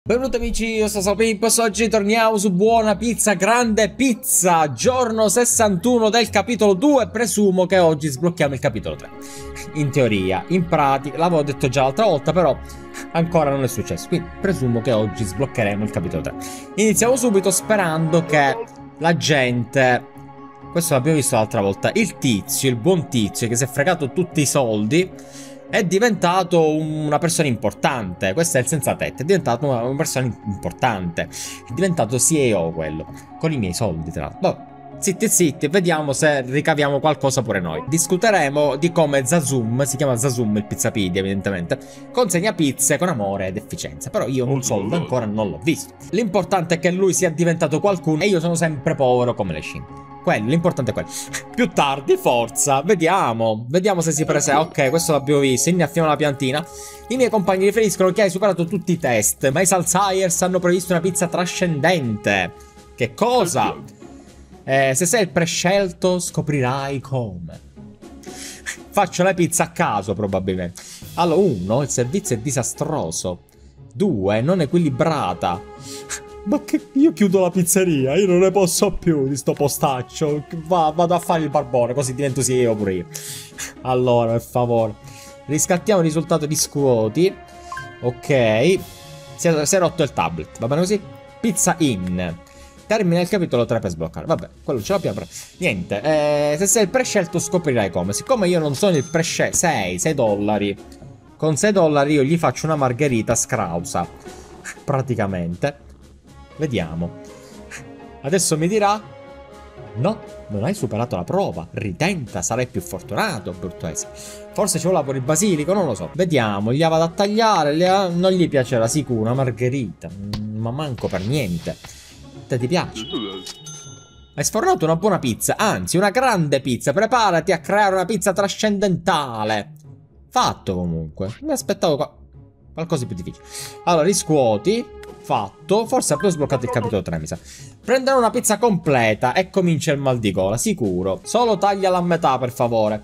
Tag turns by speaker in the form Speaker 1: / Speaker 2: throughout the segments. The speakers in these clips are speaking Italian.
Speaker 1: Benvenuti amici, io sono Pimpos, oggi torniamo su Buona Pizza, Grande Pizza, giorno 61 del capitolo 2, presumo che oggi sblocchiamo il capitolo 3. In teoria, in pratica, l'avevo detto già l'altra volta, però ancora non è successo, quindi presumo che oggi sbloccheremo il capitolo 3. Iniziamo subito sperando che la gente, questo l'abbiamo visto l'altra volta, il tizio, il buon tizio che si è fregato tutti i soldi, è diventato una persona importante. Questo è il senza tetto. È diventato una persona importante. È diventato CEO quello. Con i miei soldi, tra l'altro. Boh, zitti zitti, vediamo se ricaviamo qualcosa pure noi. Discuteremo di come Zazum, si chiama Zazum il Pizzapedia evidentemente, consegna pizze con amore ed efficienza. Però io un soldo ancora non l'ho visto. L'importante è che lui sia diventato qualcuno e io sono sempre povero come le scimmie. L'importante è quello. Più tardi, forza. Vediamo se si presenta. Ok, questo l'abbiamo visto. Innaffiamo la piantina. I miei compagni riferiscono che hai superato tutti i test, ma i Salsires hanno previsto una pizza trascendente. Che cosa? Se sei il prescelto, scoprirai come. Faccio la pizza a caso, probabilmente. Allora, 1. Il servizio è disastroso. 2. Non equilibrata. Ma che io chiudo la pizzeria, io non ne posso più di sto postaccio. Vado a fare il barbone, così divento CEO pure io. Allora, per favore. Riscattiamo il risultato di scuoti. Ok. Si è rotto il tablet, va bene così? Pizza in. Termina il capitolo 3 per sbloccare. Vabbè, quello ce l'abbiamo. Niente, se sei il prescelto scoprirai come. Siccome io non sono il prescelto, 6 dollari. Con 6 dollari io gli faccio una margherita scrausa. Praticamente. Vediamo. Adesso mi dirà: no, non hai superato la prova. Ritenta, sarai più fortunato, Bruttuese. Forse ci vuole pure il basilico, non lo so. Vediamo, gli vado a tagliare. Non gli piacerà sicuro una margherita. Ma manco per niente. Te ti piace? Hai sfornato una buona pizza, anzi una grande pizza. Preparati a creare una pizza trascendentale. Fatto comunque. Mi aspettavo qualcosa di più difficile. Allora, riscuoti. Fatto. Forse abbiamo sbloccato il capitolo 3, mi sa. Prenderò una pizza completa e comincia il mal di gola, sicuro. Solo tagliala a metà, per favore.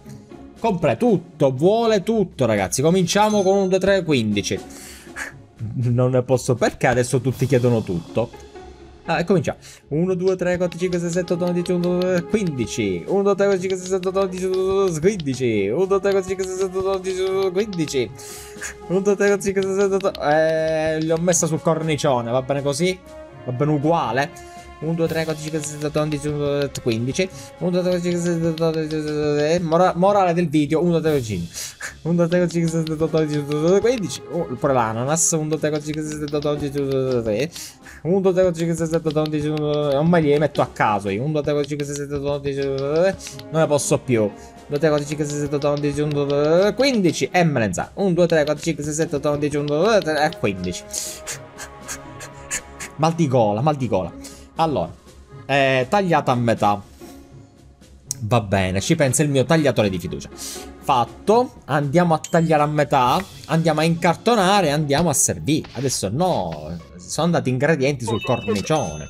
Speaker 1: Tutto, vuole tutto, ragazzi. Cominciamo con 1, 2, 3, 15. Non ne posso, perché adesso tutti chiedono tutto. Cominciamo. 1, 2, 3, 4, 5, 6, 7, 8, 9, 10, 11, 12, 15. 1, 2, 3, 4, 5, 6, 7, 8, 9, 10, 11, 15. 1, 2, 3, 4, 5, 6, 7, 8, 9, 10, 11, 15. 1, 2, 3, 4, 5, 6, 7, 8. Li ho messa sul cornicione, va bene così? Va bene uguale? 1, 2, 3, 4, 5, 6, 7, 8, 9, 10, 11, 15. 1, 2, 3, 4, 5, 6, 7, 8, 9, 10, morale del video. 1, 2, 3, 4, 5. 1, 2, 3, 4, 5, 6, 7, 8, 9, 10, 11, 15. Pure l'ananas. 1, 2, 3, 4, 5, 6, 7, 8, 9, 10, 11, 1, 2, 3, 4, 5, 6, 7, 8, 9, 10, 11, non me li metto a caso io. 1, 2, 3, 4, 5, 6, 7, 8, 9, 10, 11, non ne posso più. 1, 2, 3, 4, 5, 6, 7, 8, 9, 10, 11, 15 e me ne sa. 1, 2, 3, 4, 5, 6, 7, 8, 9, 10, 11 e 15. Mal di gola. Allora, tagliata a metà. Va bene, ci pensa il mio tagliatore di fiducia. Fatto. Andiamo a tagliare a metà. Andiamo a incartonare. Andiamo a servire. Adesso no, sono andati ingredienti sul cornicione.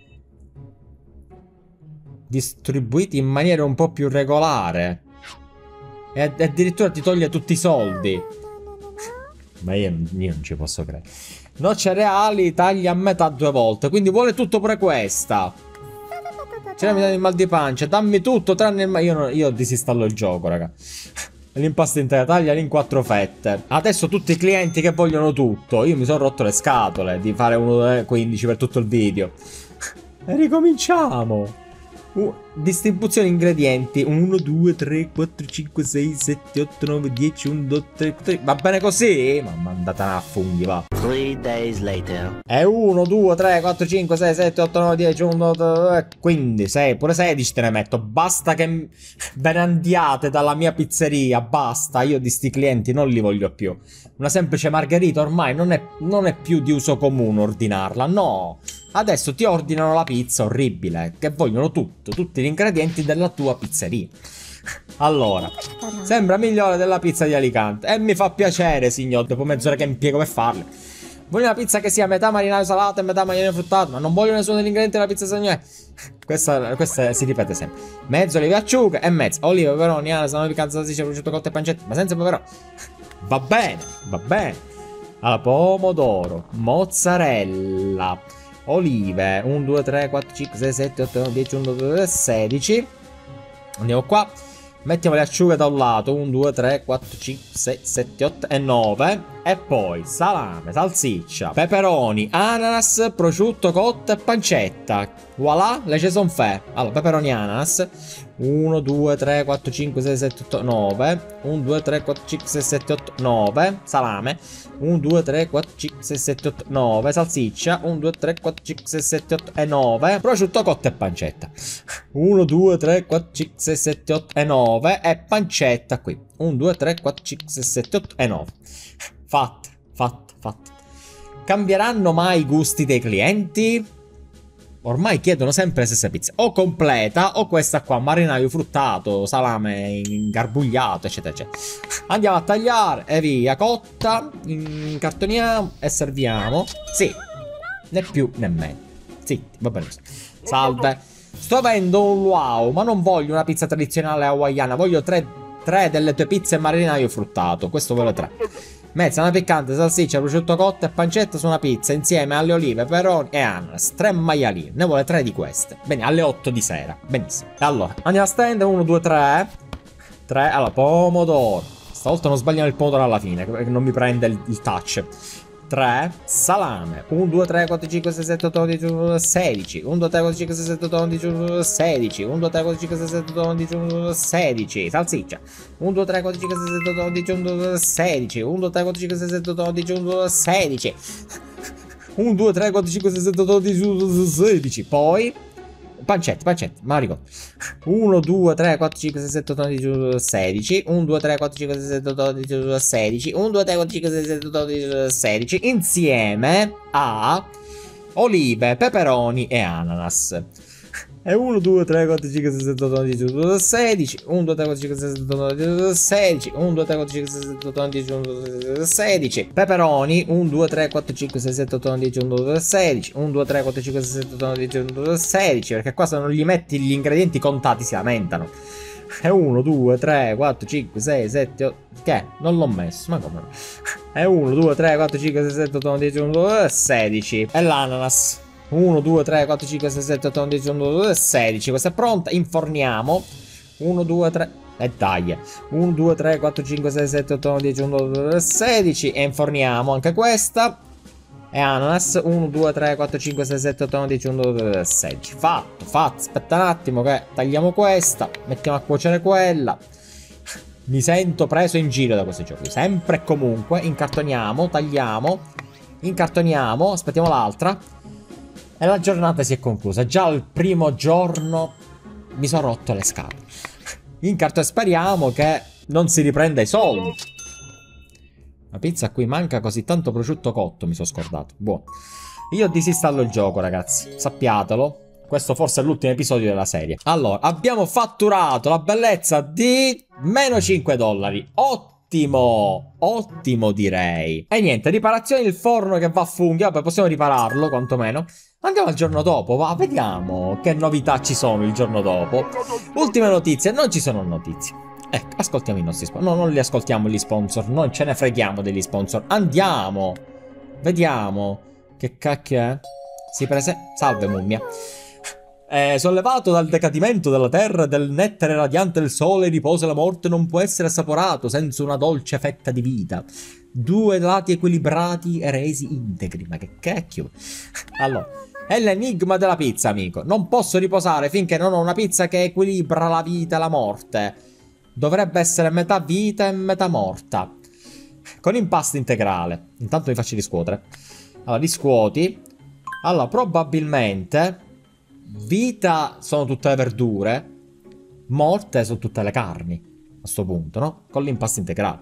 Speaker 1: Distribuiti in maniera un po' più regolare. E addirittura ti toglie tutti i soldi. Ma io non ci posso credere. No cereali, taglia a metà 2 volte. Quindi vuole tutto pure questa. Ce mi dai il mal di pancia. Dammi tutto tranne il io disinstallo il gioco, raga. L'impasto intera, tagliali in 4 fette. Adesso tutti i clienti che vogliono tutto. Io mi sono rotto le scatole di fare 1,15 per tutto il video. E ricominciamo. Distribuzione ingredienti 1, 2, 3, 4, 5, 6, 7, 8, 9, 10, 1, 2, 3, 4. Va bene così? Ma andata a funghi, va.
Speaker 2: 3 days later.
Speaker 1: E 1, 2, 3, 4, 5, 6, 7, 8, 9, 10, 1, 2, 15, 6, pure 16 te ne metto. Basta che ve ne andiate dalla mia pizzeria. Basta, io di sti clienti non li voglio più. Una semplice margherita ormai non è più di uso comune ordinarla, no. Adesso ti ordinano la pizza orribile, che vogliono tutto, tutti gli ingredienti della tua pizzeria. Allora, sembra migliore della pizza di Alicante. E mi fa piacere, signor, dopo mezz'ora che impiego per farle. Voglio una pizza che sia metà marinaio salato e metà marinaio fruttato, ma non voglio nessuno degli ingredienti della pizza sagnone. Questa si ripete sempre. Mezzo olive acciughe e mezzo olive, peperoni, salame, piccanza, salsiccia, prosciutto cotto e pancetta, ma senza peperoni. Va bene, va bene. Allora, pomodoro, mozzarella, olive, 1, 2, 3, 4, 5, 6, 7, 8, 9, 10, 11, 12, 16. Andiamo qua. Mettiamo le acciughe da un lato, 1, 2, 3, 4, 5, 6, 7, 8 e 9. E poi salame, salsiccia, peperoni, ananas, prosciutto cotto e pancetta. Voilà, le ci son fe. Allora, peperoni, ananas. 1, 2, 3, 4, 5, 6, 7, 8, 9. 1, 2, 3, 4, 5, 6, 7, 8, 9. Salame. 1, 2, 3, 4, 5, 6, 7, 8, 9. Salsiccia. 1, 2, 3, 4, 5, 6, 7, 8 e 9. Prosciutto cotto e pancetta. 1, 2, 3, 4, 5, 6, 7, 8 e 9. E pancetta qui. 1, 2, 3, 4, 5, 6, 7, 8 e 9. Fatta. Cambieranno mai i gusti dei clienti? Ormai chiedono sempre le stesse pizze. O completa o questa qua, marinaio fruttato, salame ingarbugliato, eccetera, eccetera. Andiamo a tagliare e via. Cotta, incartoniamo e serviamo. Sì, né più né meno. Sì, va bene. Salve. Sto avendo un wow, ma non voglio una pizza tradizionale hawaiana. Voglio tre delle tue pizze marinaio fruttato. Questo voglio 3. Mezzana piccante, salsiccia, prosciutto cotto e pancetta su una pizza insieme alle olive, peperoni e ananas. 3 maialine. Ne vuole 3 di queste. Bene, alle 8 di sera. Benissimo. Allora, andiamo a stendere. 1, 2, 3. 3. Allora, pomodoro. Stavolta non sbagliamo il pomodoro alla fine, che non mi prende il touch. 3. Salame. 1, 2, 3, 4, 5, 6, 7, 8, 9, 10, 11, 12, 16. 1, 2, 3, 4, 5, 6, 7, 8, 9, 10, 11, 12, 16. 1, 2, 3, 4, 5, 6, 7, 8, 9, 10, 11, 12, 16. Salsiccia. 1, 2, 3, 4, 5, 6, 7, 8, 9, 10, 11, 12, 16. 1, 2, 3, 4, 5, 6, 7, 8, 9, 10, 11, 12, 16. 1, 2, 3, 4, 5, 6, 7, 8, 9, 10, 11, 12, 16. Poi pancetta, me la ricordo. 1, 2, 3, 4, 5, 6, 7, 8, 9, 10, 11, 16. 1, 2, 3, 4, 5, 6, 7, 8, 9, 10, 11, 16. 1, 2, 3, 4, 5, 6, 7, 8, 9, 10, 11, 16. Insieme a olive, peperoni e ananas. E 1, 2, 3, 4, 5, 6, 7, 8, 9, 10, 11, 16. 1, 2, 3, 4, 5, 6, 7, 8, 9, 10, 11, 16. 1, 2, 3, 4, 5, 6, 7, 8, 9, 10, 11, 16. Peperoni. 1, 2, 3, 4, 5, 6, 7, 8, 9, 10, 11, 16. 1, 2, 3, 4, 5, 6, 7, 8, 9, 10, 11, 16. Perché qua se non gli metti gli ingredienti contati si lamentano. E 1, 2, 3, 4, 5, 6, 7, 8. Che? Non l'ho messo, ma come no? E 1, 2, 3, 4, 5, 6, 7, 8, 9, 10, 11, 16. E l'ananas. 1, 2, 3, 4, 5, 6, 7, 8, 9, 10, 11, 12, 16. Questa è pronta. Inforniamo. 1, 2, 3. E dai. 1, 2, 3, 4, 5, 6, 7, 8, 9, 10, 11, 12, 16. E inforniamo anche questa. E ananas. 1, 2, 3, 4, 5, 6, 7, 8, 9, 10, 11, 12, 16. Fatto. Aspetta un attimo che tagliamo questa. Mettiamo a cuocere quella. Mi sento preso in giro da questi giochi. Sempre e comunque. Incartoniamo. Tagliamo. Incartoniamo. Aspettiamo l'altra. E la giornata si è conclusa. Già al primo giorno mi sono rotto le scatole. Speriamo che non si riprenda i soldi. La pizza a cui manca così tanto prosciutto cotto, mi sono scordato. Buono. Io disinstallo il gioco, ragazzi. Sappiatelo. Questo forse è l'ultimo episodio della serie. Allora, abbiamo fatturato la bellezza di meno 5 dollari. Ottimo direi. E niente, riparazione del forno che va a funghi. Vabbè, possiamo ripararlo quantomeno. Andiamo al giorno dopo, va, vediamo che novità ci sono il giorno dopo. Ultime notizie, non ci sono notizie. Ecco, ascoltiamo i nostri sponsor. No, non li ascoltiamo gli sponsor, non ce ne freghiamo degli sponsor. Andiamo, vediamo. Che cacchio è? Salve mummia. Sollevato dal decadimento della terra e del nettare radiante del sole, riposa la morte non può essere assaporato senza una dolce fetta di vita. 2 lati equilibrati e resi integri. Ma che cacchio? Allora, è l'enigma della pizza, amico. Non posso riposare finché non ho una pizza che equilibra la vita e la morte. Dovrebbe essere metà vita e metà morta. Con impasto integrale. Intanto mi faccio riscuotere. Allora, riscuoti. Allora, probabilmente vita sono tutte le verdure, morte sono tutte le carni. A sto punto, no? Con l'impasto integrale.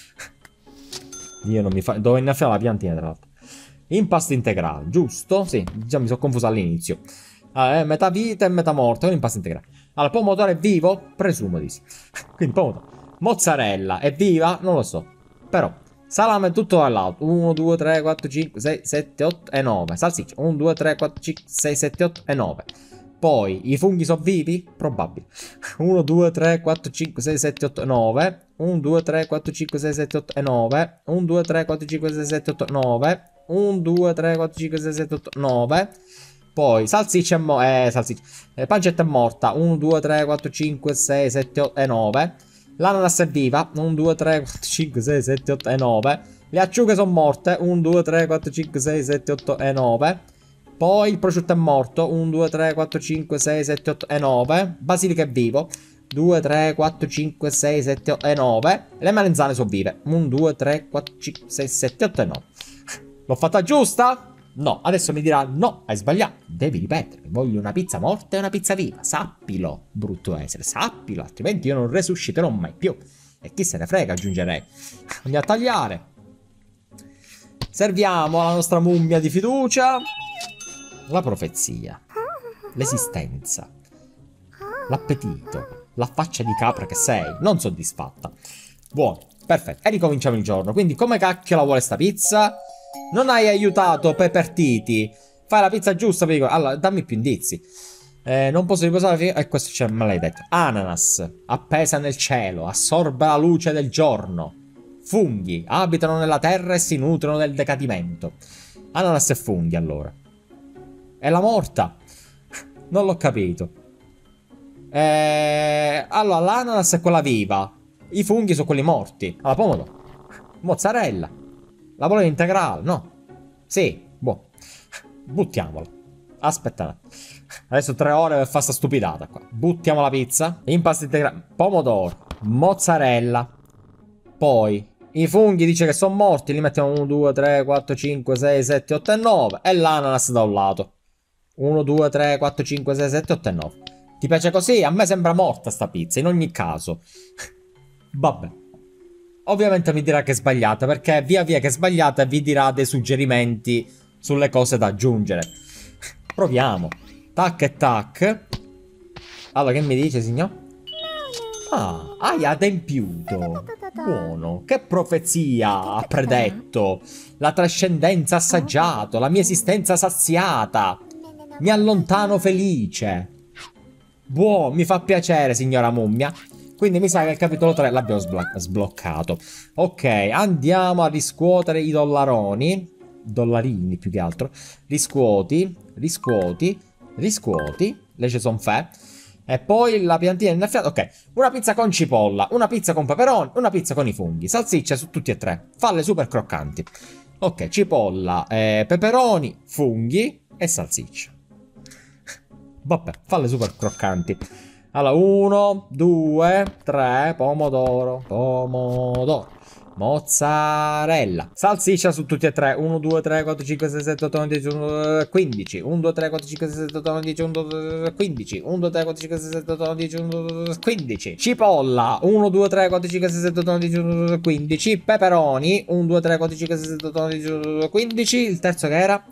Speaker 1: Io non mi fa... Devo innaffiare la piantina, tra l'altro. Impasto integrale, giusto? Sì, già mi sono confuso all'inizio. Allora, metà vita e metà morte con impasto integrale. Allora, pomodoro è vivo? Presumo di sì. Quindi pomodoro. Mozzarella è viva? Non lo so. Però, salame tutto all'alto. 1, 2, 3, 4, 5, 6, 7, 8 e 9. Salsiccia. 1, 2, 3, 4, 5, 6, 7, 8 e 9. Poi, i funghi sono vivi? Probabile. 1, 2, 3, 4, 5, 6, 7, 8, 9. 1, 2, 3, 4, 5, 6, 7, 8 e 9. 1, 2, 3, 4, 5, 6, 7, 8, 9. 1, 2, 3, 4, 5, 6, 7, 8, 9. Poi, salsiccia pancetta è morta. 1, 2, 3, 4, 5, 6, 7, 8 e 9. L'ananas è viva. 1, 2, 3, 4, 5, 6, 7, 8 e 9. Le acciughe sono morte. 1, 2, 3, 4, 5, 6, 7, 8 e 9. Poi il prosciutto è morto. 1, 2, 3, 4, 5, 6, 7, 8 e 9. Basilico è vivo. 2, 3, 4, 5, 6, 7, 8 e 9. Le melanzane sono vive. 1, 2, 3, 4, 5, 6, 7, 8 e 9. L'ho fatta giusta? No, adesso mi dirà no, hai sbagliato. Devi ripetere, voglio una pizza morta e una pizza viva. Sappilo, brutto essere, sappilo, altrimenti io non resusciterò mai più. E chi se ne frega, aggiungerei. Andiamo a tagliare. Serviamo la nostra mummia di fiducia. La profezia. L'esistenza. L'appetito. La faccia di capra che sei, non soddisfatta. Buono, perfetto. E ricominciamo il giorno. Quindi come cacchio la vuole sta pizza? Non hai aiutato Peppertiti. Fai la pizza giusta, vi dico. Allora, dammi più indizi. Non posso riposare. E questo c'è maledetto. Ananas, appesa nel cielo, assorbe la luce del giorno. Funghi, abitano nella terra e si nutrono del decadimento. Ananas e funghi, allora. È la morta. Non l'ho capito. Allora, l'ananas è quella viva. I funghi sono quelli morti. Allora, pomodoro. Mozzarella. La volevo integrale, no? Sì, boh. Buttiamola. Aspetta. Adesso 3 ore per fare sta stupidata qua. Buttiamo la pizza. Impasto integrale. Pomodoro. Mozzarella. Poi i funghi dice che sono morti. Li mettiamo 1, 2, 3, 4, 5, 6, 7, 8 e 9. E l'ananas da un lato. 1, 2, 3, 4, 5, 6, 7, 8 e 9. Ti piace così? A me sembra morta sta pizza, in ogni caso. Vabbè. Ovviamente mi dirà che è sbagliata, perché via via che è sbagliata vi dirà dei suggerimenti sulle cose da aggiungere. Proviamo. Tac e tac. Allora, che mi dice, signor? Ah, hai adempiuto. Buono. Che profezia ha predetto. La trascendenza assaggiato, la mia esistenza saziata. Mi allontano felice. Buono, mi fa piacere, signora mummia. Quindi mi sa che il capitolo 3 l'abbiamo sbloccato. Ok, andiamo a riscuotere i dollaroni. Dollarini più che altro. Riscuoti, riscuoti, riscuoti. Le ci son fe. E poi la piantina innaffiata. Ok, una pizza con cipolla, una pizza con peperoni, una pizza con i funghi. Salsiccia su tutti e 3. Falle super croccanti. Ok, cipolla, peperoni, funghi e salsiccia. Vabbè, falle super croccanti. Allora, 1, 2, 3, pomodoro, pomodoro, mozzarella, salsiccia su tutti e 3. 1, 2, 3, 4, 5, 6, 7, 8, 9, 10, 15. 1, 2, 3, 4, 5, 6, 7, 8, 9, 10, 11, 15. 1, 2, 3, 4, 5, 6, 7, 8, 9, 10, 11, 15. Cipolla. 1, 2, 3, 4, 5, 6, 7, 8, 9, 10, 11, 15. Peperoni. 1, 2, 3, 4, 5, 6, 7, 8, 9, 10, 11, 15. Il terzo che era?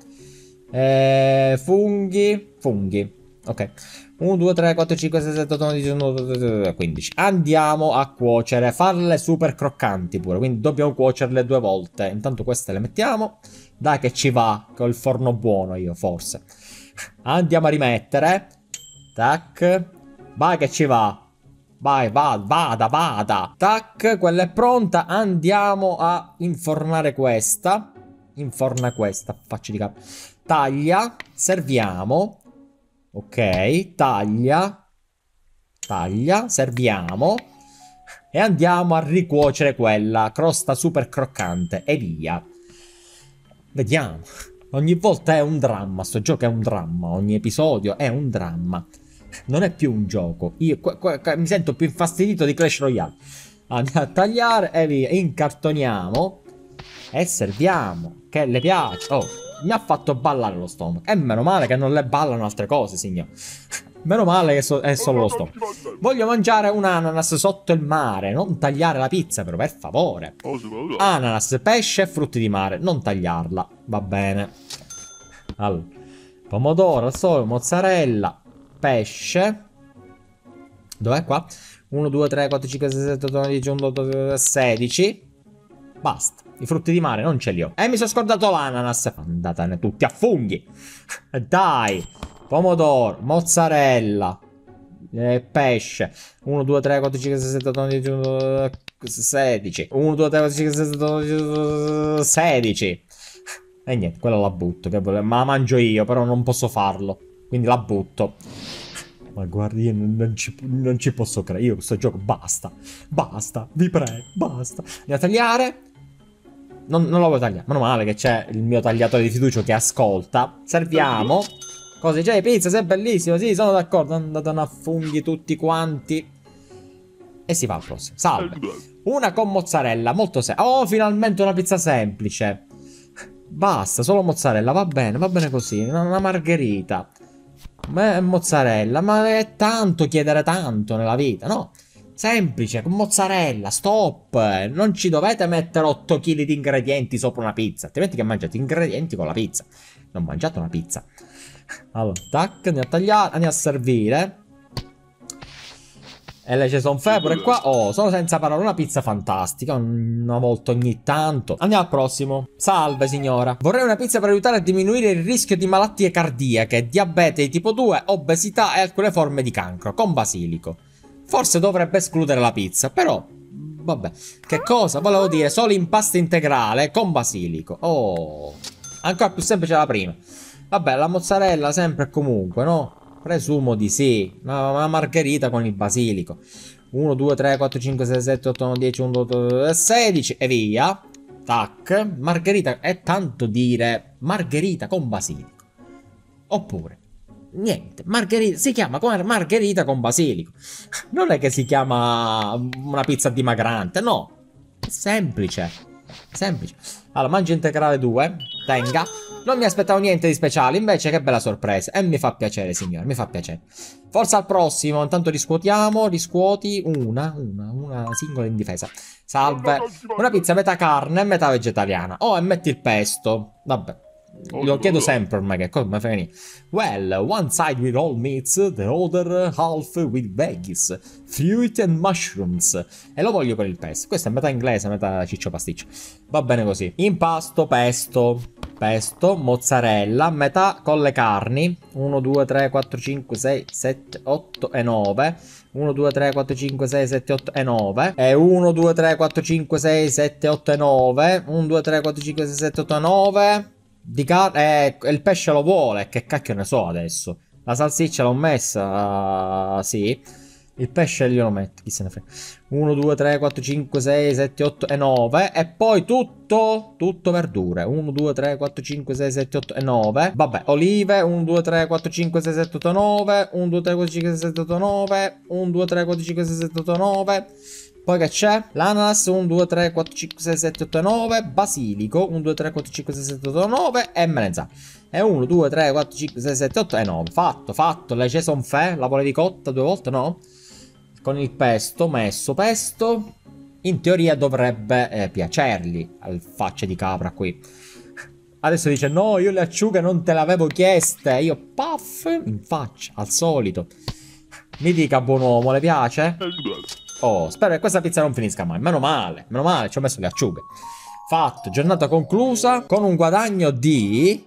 Speaker 1: Funghi. Funghi. Ok. 1, 2, 3, 4, 5, 6, 7, 8, 9, 10, 11, 15. Andiamo a cuocere. Farle super croccanti pure. Quindi dobbiamo cuocerle 2 volte. Intanto queste le mettiamo. Dai che ci va. Che ho il forno buono io, forse. Andiamo a rimettere. Tac. Vai che ci va. Vai, vada, vada. Tac, quella è pronta. Andiamo a infornare questa. Inforna questa. Faccio di capo. Taglia. Serviamo. Ok, taglia, taglia, serviamo e andiamo a ricuocere quella, crosta super croccante e via. Vediamo, ogni volta è un dramma, sto gioco è un dramma, ogni episodio è un dramma, non è più un gioco, io mi sento più infastidito di Clash Royale. Andiamo a tagliare e via, incartoniamo e serviamo, che le piace, oh. Mi ha fatto ballare lo stomaco. E meno male che non le ballano altre cose, signor. Meno male che è solo lo stomaco. Voglio mangiare un ananas sotto il mare. Non tagliare la pizza, però, per favore. Ananas, pesce e frutti di mare. Non tagliarla. Va bene. Allora. Pomodoro, al sole, mozzarella, pesce. Dov'è qua? 1, 2, 3, 4, 5, 6, 7, 8, 9, 10, 11, 16. Basta. I frutti di mare non ce li ho. E mi sono scordato l'ananas. Andatene tutti a funghi. Dai. pomodoro, mozzarella, pesce. 1, 2, 3, 4, 5, 6, 7, 8, 9, 10, 16. 1, 2, 3, 4, 5, 6, 7, 8, 9, 16. E niente, quella la butto. Ma la mangio io, però non posso farlo. Quindi la butto. Ma guardi, io non ci posso credere. Io questo gioco, basta. Basta, vi prego, basta. Andiamo a tagliare. Non lo voglio tagliare. Meno male che c'è il mio tagliatore di fiducia che ascolta. Serviamo. Cose, cioè, pizza, sei bellissimo. Sì, sono d'accordo. Andate a funghi tutti quanti. E si fa al prossimo. Salve. Una con mozzarella, molto semplice. Oh, finalmente una pizza semplice. Basta, solo mozzarella, va bene così. Una margherita. Mozzarella, ma è tanto chiedere tanto nella vita, no? Semplice, con mozzarella, stop. Non ci dovete mettere 8 kg di ingredienti sopra una pizza. Altrimenti che mangiate ingredienti con la pizza. Non mangiate una pizza. Allora, tac, andiamo a tagliare, andiamo a servire. E le ci sono pure qua. Oh, sono senza parole, una pizza fantastica. Una volta ogni tanto. Andiamo al prossimo. Salve signora. Vorrei una pizza per aiutare a diminuire il rischio di malattie cardiache, diabete di tipo 2, obesità e alcune forme di cancro, con basilico. Forse dovrebbe escludere la pizza, però vabbè. Che cosa? Volevo dire solo impasta integrale con basilico. Oh, ancora più semplice la prima. Vabbè, la mozzarella sempre e comunque, no? Presumo di sì. Una margherita con il basilico. 1, 2, 3, 4, 5, 6, 7, 8, 9, 10, 11, 12, 16 e via. Tac. Margherita è tanto dire margherita con basilico. Oppure niente, margherita si chiama come margherita con basilico. Non è che si chiama una pizza dimagrante, no. È semplice. Semplice. Allora, mangio integrale 2. Tenga. Non mi aspettavo niente di speciale, invece che bella sorpresa. E mi fa piacere, signore, mi fa piacere. Forza al prossimo, intanto riscuotiamo. Riscuoti una singola in difesa. Salve. Una pizza metà carne e metà vegetariana. Oh, e metti il pesto. Vabbè. Lo chiedo sempre ormai, che cosa mi frega niente. Well, one side with all meats, the other half with veggies, fruit and mushrooms. E lo voglio con il pesto. Questo è metà inglese, metà ciccio pasticcio. Va bene così. Impasto, pesto, mozzarella, metà con le carni. 1, 2, 3, 4, 5, 6, 7, 8 e 9. 1, 2, 3, 4, 5, 6, 7, 8 e 9. E 1, 2, 3, 4, 5, 6, 7, 8 e 9. 1, 2, 3, 4, 5, 6, 7, 8 e 9. Di carne, il pesce lo vuole, che cacchio ne so adesso. La salsiccia l'ho messa, sì. Il pesce glielo metto, chi se ne frega. 1, 2, 3, 4, 5, 6, 7, 8 e 9. E poi tutto verdure. 1, 2, 3, 4, 5, 6, 7, 8 e 9. Vabbè, olive. 1, 2, 3, 4, 5, 6, 7, 8, 9. 1, 2, 3, 4, 5, 6, 7, 8, 9. 1, 2, 3, 4, 5, 6, 7, 8, 9. Poi che c'è? L'ananas. 1, 2, 3, 4, 5, 6, 7, 8, 9. Basilico. 1, 2, 3, 4, 5, 6, 7, 8, 9. E melanzane. E 1, 2, 3, 4, 5, 6, 7, 8 e 9. Fatto. Le ci son fe. La volevi cotta 2 volte, no? Con il pesto, messo pesto. In teoria dovrebbe piacergli al faccia di capra qui. Adesso dice no, io le acciughe non te le avevo chieste. Io puff in faccia, al solito. Mi dica buon uomo, le piace? Oh, spero che questa pizza non finisca mai. Meno male, ci ho messo le acciughe. Fatto, giornata conclusa con un guadagno di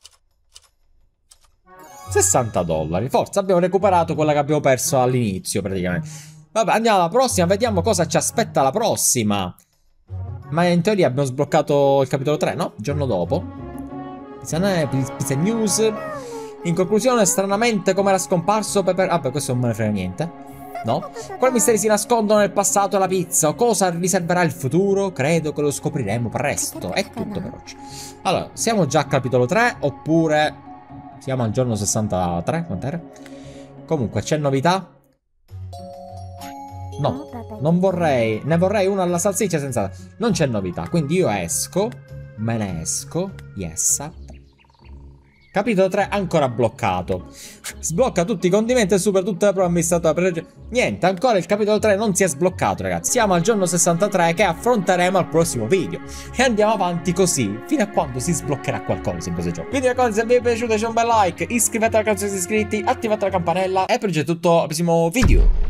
Speaker 1: $60. Forza, abbiamo recuperato quella che abbiamo perso all'inizio praticamente. Vabbè, andiamo alla prossima, vediamo cosa ci aspetta la prossima. Ma in teoria abbiamo sbloccato il capitolo 3, no? Il giorno dopo. Pizza News. In conclusione, stranamente, come era scomparso Pepper... Vabbè, questo non me ne frega niente. No? Quali misteri si nascondono nel passato della pizza? O cosa riserverà il futuro? Credo che lo scopriremo presto. È tutto per oggi. Allora, siamo già al capitolo 3 oppure siamo al giorno 63? Quant'era? Comunque, c'è novità? No, non vorrei. Ne vorrei una alla salsiccia senza... Non c'è novità, quindi io esco. Me ne esco. Yes. Capitolo 3 ancora bloccato. Sblocca tutti i condimenti e supera tutte le prove amministrative. Niente, ancora il capitolo 3 non si è sbloccato, ragazzi. Siamo al giorno 63 che affronteremo al prossimo video. E andiamo avanti così, fino a quando si sbloccherà qualcosa in questo gioco. Quindi ragazzi, se vi è piaciuto lasciate un bel like, iscrivetevi al canale se siete iscritti, attivate la campanella. E per oggi è tutto al prossimo video.